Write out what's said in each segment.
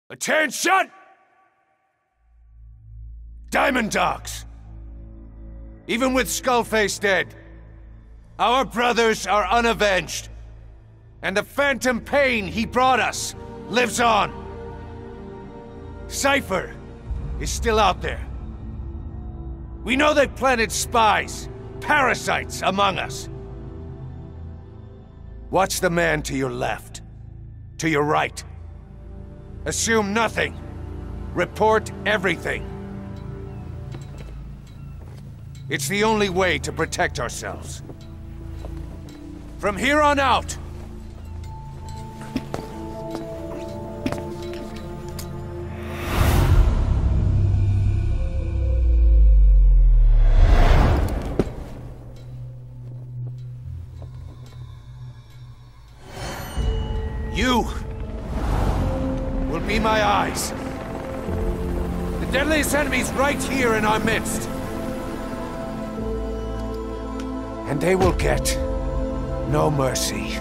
Attention! Diamond Dogs! Even with Skullface dead, our brothers are unavenged. And the phantom pain he brought us lives on. Cypher is still out there. We know they planted spies, parasites among us. Watch the man to your left, to your right. Assume nothing. Report everything. It's the only way to protect ourselves. From here on out, you will be my eyes. The deadliest enemy's right here in our midst. And they will get no mercy.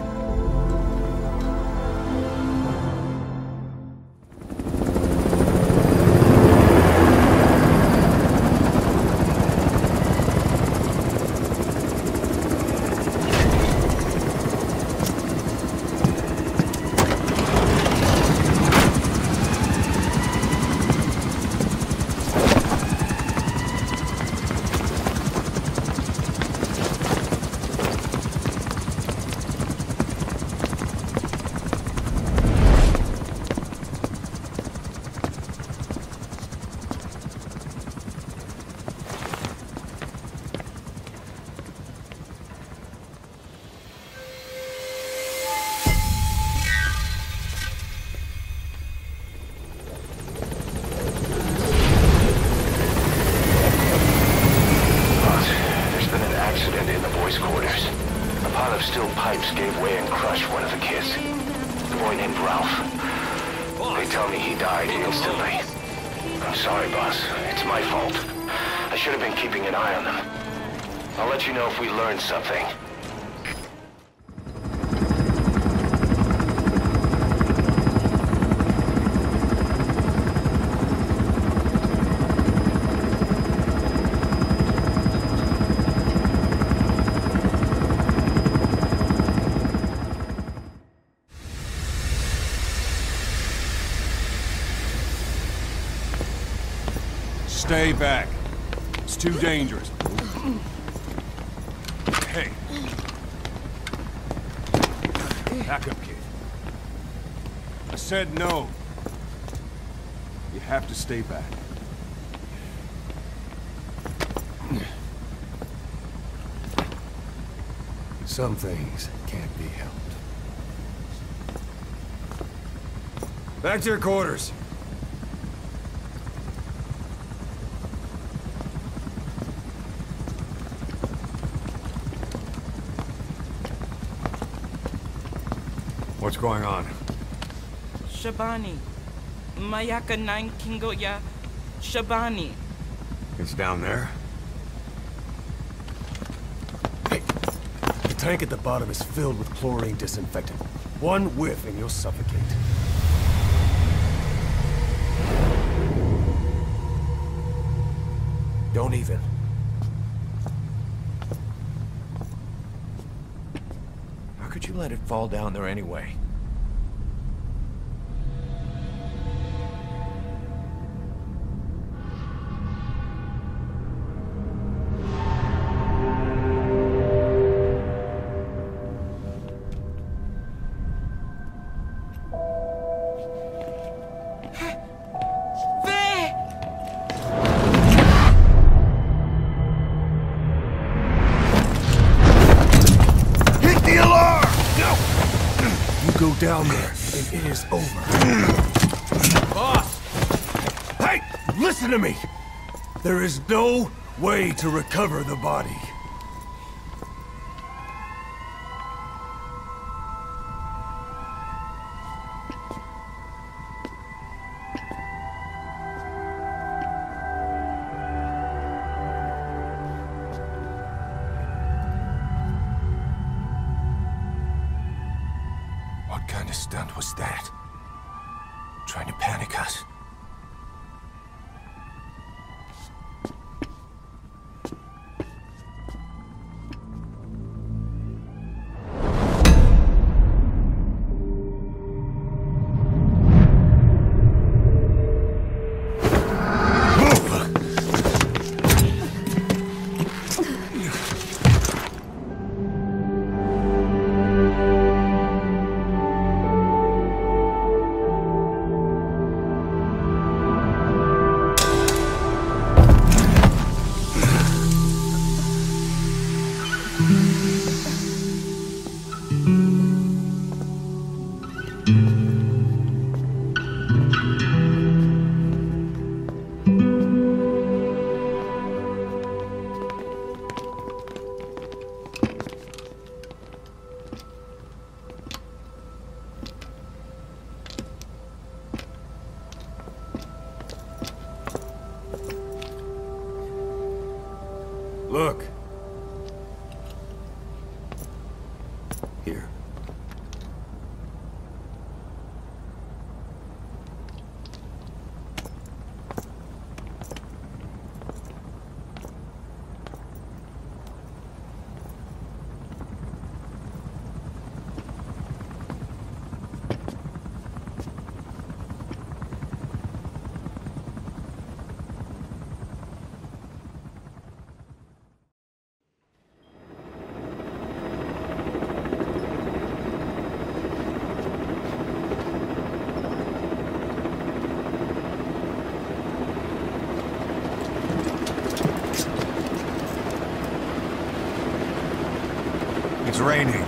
Something. Stay back. It's too dangerous. Hey. Back up, kid. I said no. You have to stay back. Some things can't be helped. Back to your quarters. What's going on? Shabani. Mayaka 9 Kingoya. Shabani. It's down there? Hey, the tank at the bottom is filled with chlorine disinfectant. One whiff and you'll suffocate. Don't even. How could you let it fall down there anyway? Go down there, and it is over. Boss! Hey! Listen to me! There is no way to recover the body. What kind of stunt was that? Trying to panic us. Look. Here. It's raining.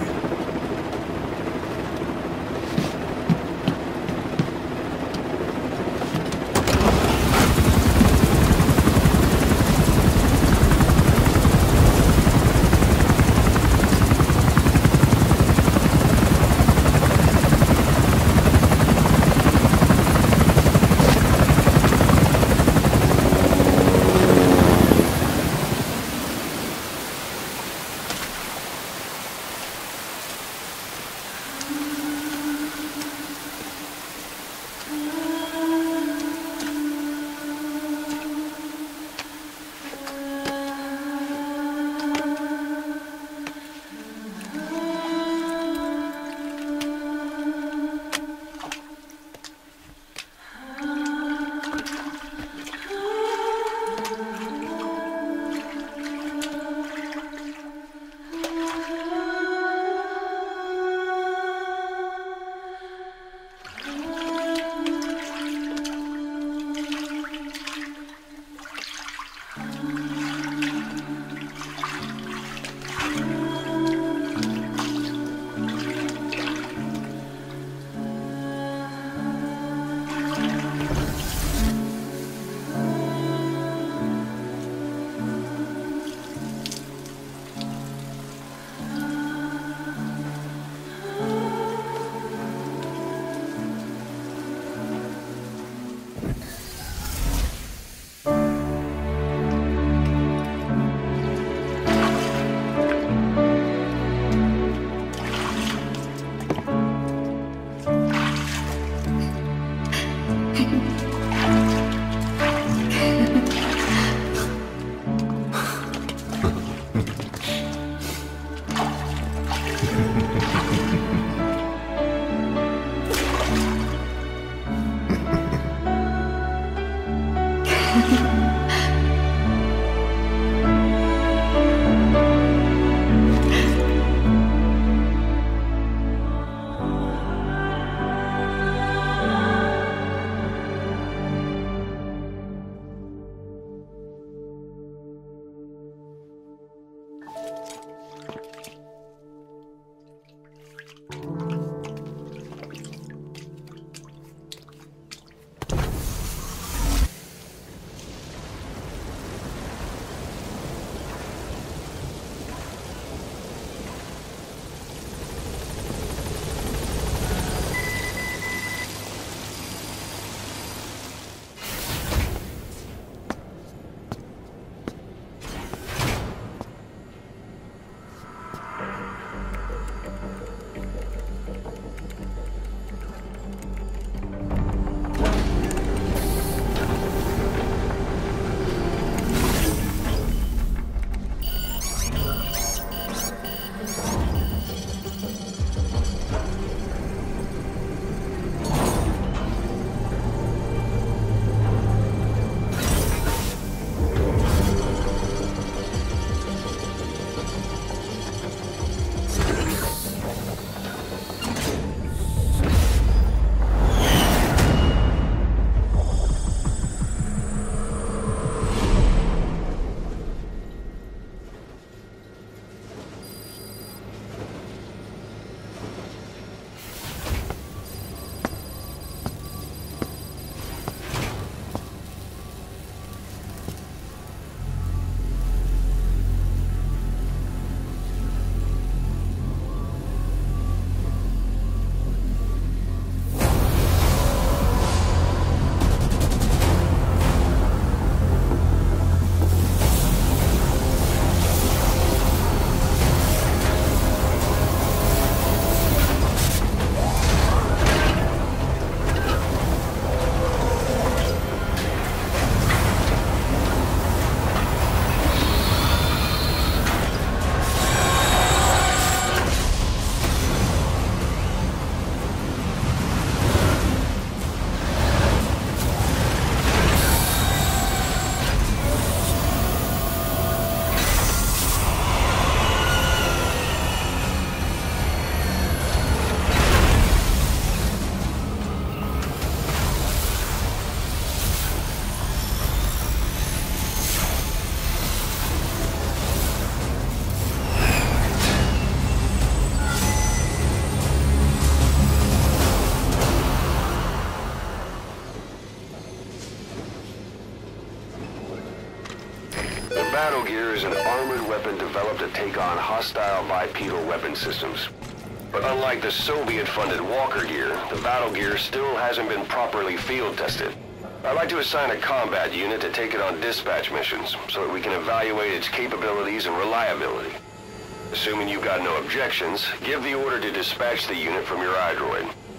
Battle Gear is an armored weapon developed to take on hostile bipedal weapon systems. But unlike the Soviet-funded Walker Gear, the Battle Gear still hasn't been properly field tested. I'd like to assign a combat unit to take it on dispatch missions, so that we can evaluate its capabilities and reliability. Assuming you've got no objections, give the order to dispatch the unit from your iDroid.